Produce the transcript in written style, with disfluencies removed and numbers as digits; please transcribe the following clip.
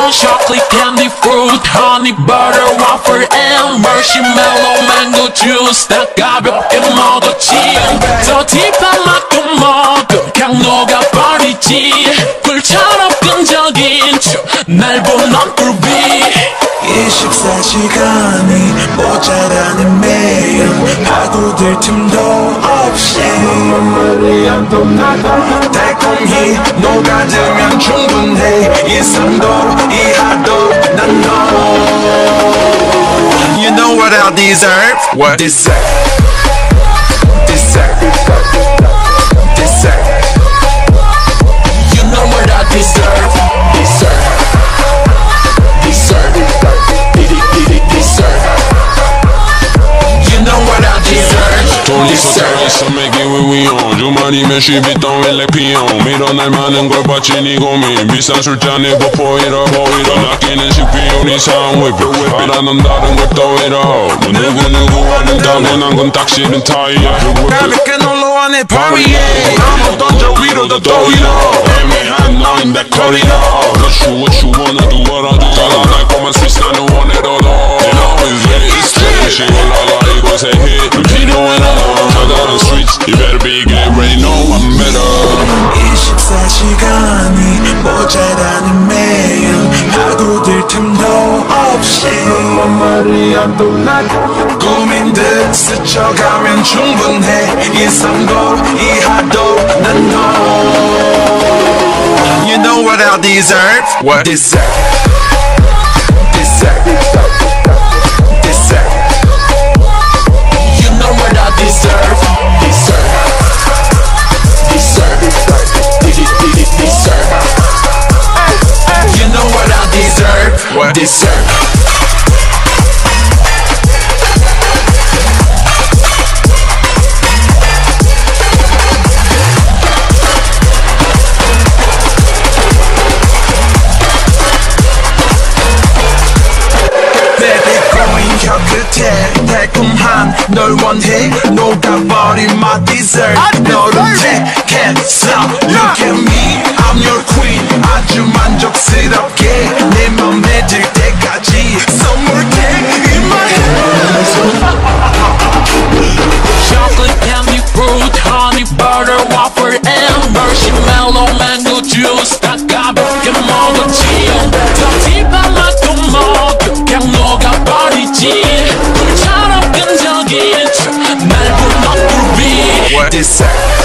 chocolate candy fruit honey butter waffle and marshmallow mango juice 다 가볍게 먹었지 더 딥한 맛도 먹어 그냥 녹아버리지 꿀처럼 끈적인 날 보는 꿀빛 이 식사 시간이 모자라니 매일 파고들 틈도 없이 달콤히 녹아들면 충분해 이 산도 이 하도 난 너 You know what I deserve? What? Deserve Deserve Deserve You know what I deserve? Deserve Deserve Deserve You know what I deserve? 돌리서 들어있어 매기 we on 주말이면 쉬비던 일렉피온 밀어낼 많은 걸 받지 니 고민 비싼 술잔에 보포이러 낚이는 식비율 이상 웨이브 바라는 다른 걸 떠이러 누구와는 다분한 건 딱 싫은 타이야 가볍게 놀러와 내 파리에 한번 던져 위로 더 떠이러 애매한 너인 내 거리러 Cause you what you wanna do what I do 달콤한 스위스 나는 원해 더 You know it's very easy 올라가 이곳에 hit 필요해 다른 streets You better be get ready know I'm better 24시간이 모자라는 매일 파고들 틈도 없이 고민들 스쳐가면 충분해 이 삶도 이 하도 난 너 You know what I deserve? What? Deserve Deserve Deserve You know what I deserve? Deserve Deserve Deserve You know what I deserve? What? Deserve 달콤한 널 원해 녹아버린 my dessert 너를 택했어 Look at me, I'm your queen 아주 만족스럽게 내 맘에 들 때까지 Some more cake in my hand chocolate candy fruit honey butter waffle and marshmallow mango juice 다 가볍게 먹었지 더 딥한 맛도 먹어 그냥 녹아버리지 꿀처럼 끈적인 날 보는 꿀빛 Deserve